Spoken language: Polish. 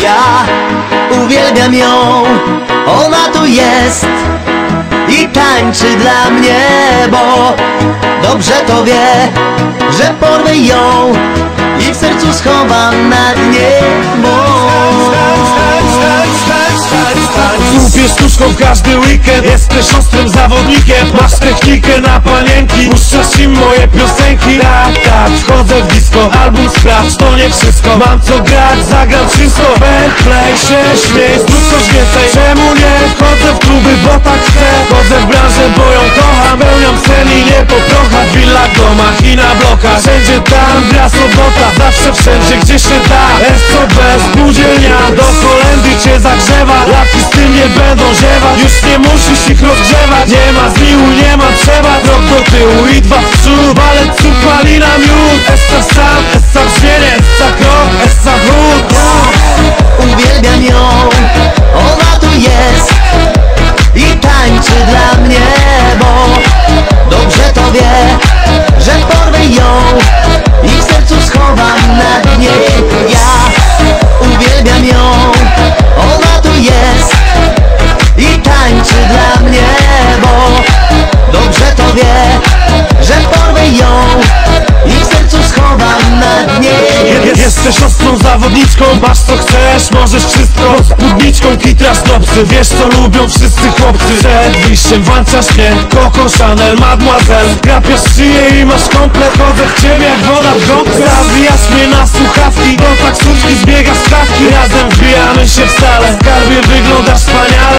Ja uwielbiam ją, ona tu jest i tańczy dla mnie, bo dobrze to wie, że porwę ją i w sercu schowam na dnie, bo Łupię sztuczką każdy weekend. Jesteś ostrym zawodnikiem, masz technikę na panienki. Puszczasz im moje piosenki. Tak, tak, wchodzę w disco. Album sprawdź, to nie wszystko. Mam co grać, zagram wszystko. Play się śmiej, zrób coś więcej. Czemu nie? Wchodzę w kluby, bo tak chcę. Wchodzę w branżę, bo ją kocham. Pełniam cel i nie po prochach. W willach, domach i na blokach. Wszędzie tam gra sobota, zawsze wszędzie, gdzie się da. SOB, spółdzielnia, do kolendy cię zagrzewa. Laki z tym nie będą ziewać. Już nie musisz ich rozgrzewać. Nie ma zmiłu, nie ma trzeba. Krok do tyłu i dwa w przód. Balet, cud, malina, miód. Essa sam, essa brzmienie, essa krok, essa wrót. uwielbiam ją, ona tu jest i tańczy dla mnie, bo dobrze to wie, że porwę ją i w sercu schowam na dnie. Ja uwielbiam ją, ona tu jest i tańczy dla mnie, bo dobrze to wie, że porwę ją i w sercu schowam na dnie. Jesteś ostrą zawodniczką, masz co chcesz, możesz wszystko. Pod spódniczką kitrasz topsy, wiesz co lubią wszyscy chłopcy. Przed wyjściem włączasz mnie, Coco Chanel, Mademoiselle. Grapiasz szyję i masz komplet, chodzę w ciebie jak woda w gąbce. Zawijasz mnie na słuchawki, do taksówki zbiegasz stawki. Razem wbijamy się w salę, w skarbie wyglądasz wspaniale.